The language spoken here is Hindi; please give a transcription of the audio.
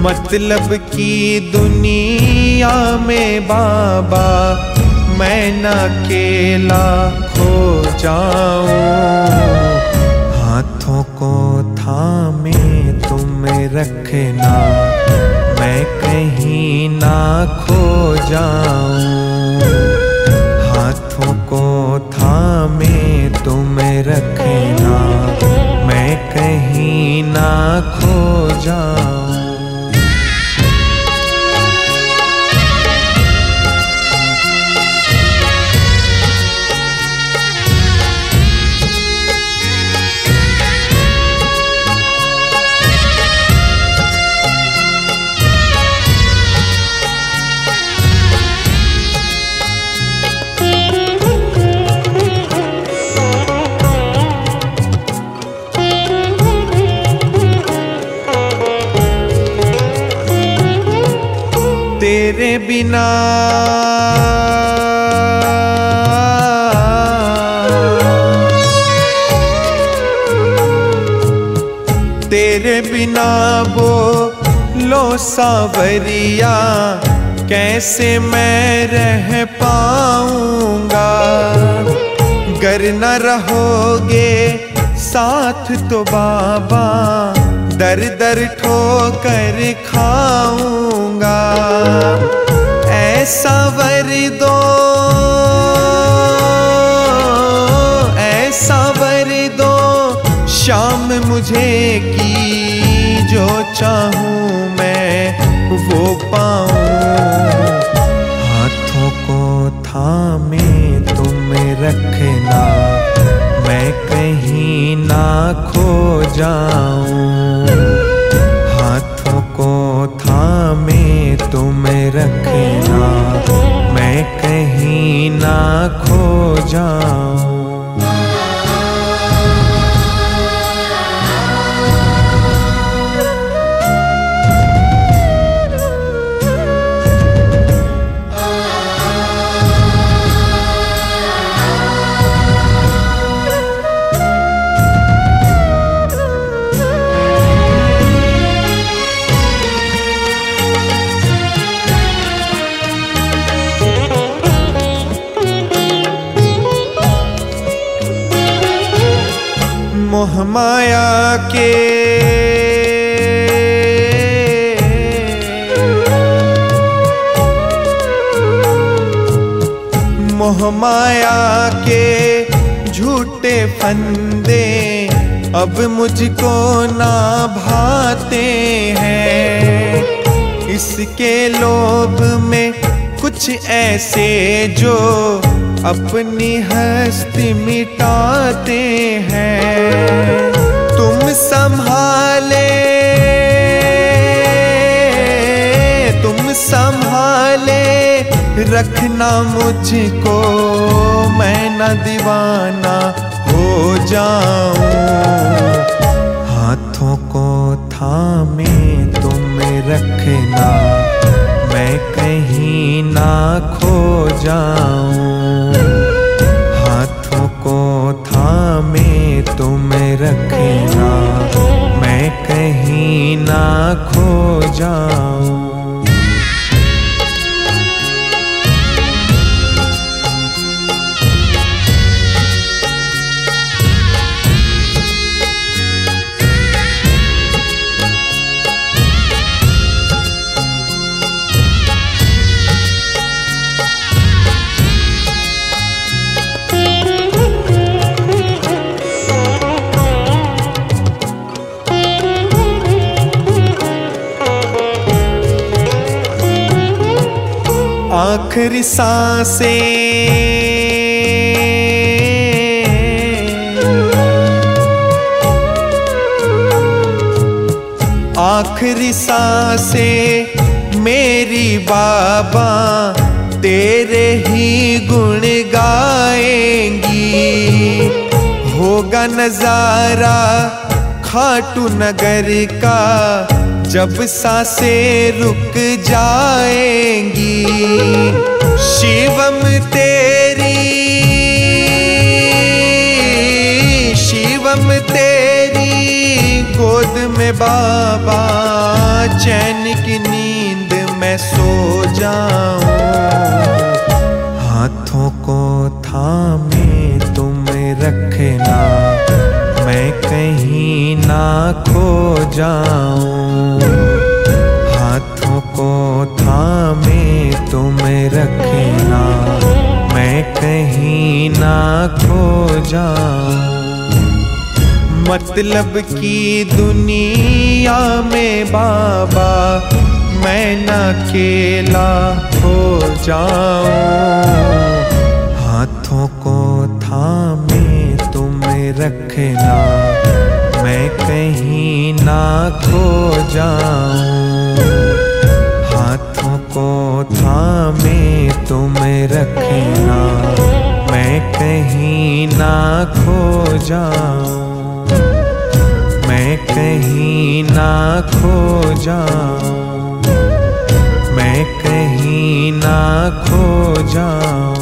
मतलब की दुनिया में बाबा मैं न अकेला खो जाऊं। हाथों को थामे तुम रखना, मैं कहीं ना खो जाऊं। हाथों को थामे तुम रखना, मैं कहीं ना खो जाऊं। तेरे बिना तेरे बिना बोलो सावरिया, कैसे मैं रह पाऊंगा। गर न रहोगे साथ तो बाबा, दर दर ठोकर खाऊंगा। ऐसा वर दो, ऐसा वर दो शाम मुझे की, जो चाहूं मैं वो पाऊं। हाथों को थामे तुम रखना, मैं कहीं ना खो जाऊं। हाथों को थामे तुम रखना, मैं कहीं ना खो जाऊं। मोह माया के मोह माया के झूठे फंदे अब मुझको ना भाते हैं। इसके लोभ में कुछ ऐसे जो अपनी हस्ती मिटाते हैं। तुम संभाले रखना मुझको, मैं न दीवाना हो जाऊं। हाथों को थामे तुम रखना, मैं कहीं ना खो जाऊं। हाथों को थामे तुम रखना, मैं कहीं ना खो जाऊं। आखिरी सांसें आखिरी सांसें मेरी बाबा तेरे ही गुण गाएंगी। होगा नजारा खाटू नगर का जब सांसें रुक जाएंगी। शिवम तेरी गोद में बाबा चैन की नींद मैं सो जाऊं। हाथों को थामे तुम रखना, मैं कहीं ना खो जाऊं। हाथों को थामे तुम रखना, मैं कहीं ना खो जाऊं। मतलब की दुनिया में बाबा मैं न अकेला हो जाऊं। हाथों को थामे तुम रखना, मैं कहीं ना खो जाऊं। हाथों को थामे तुम रखना, मैं कहीं ना खो जाऊं। मैं कहीं ना खो जाऊं। मैं कहीं ना खो जाऊं।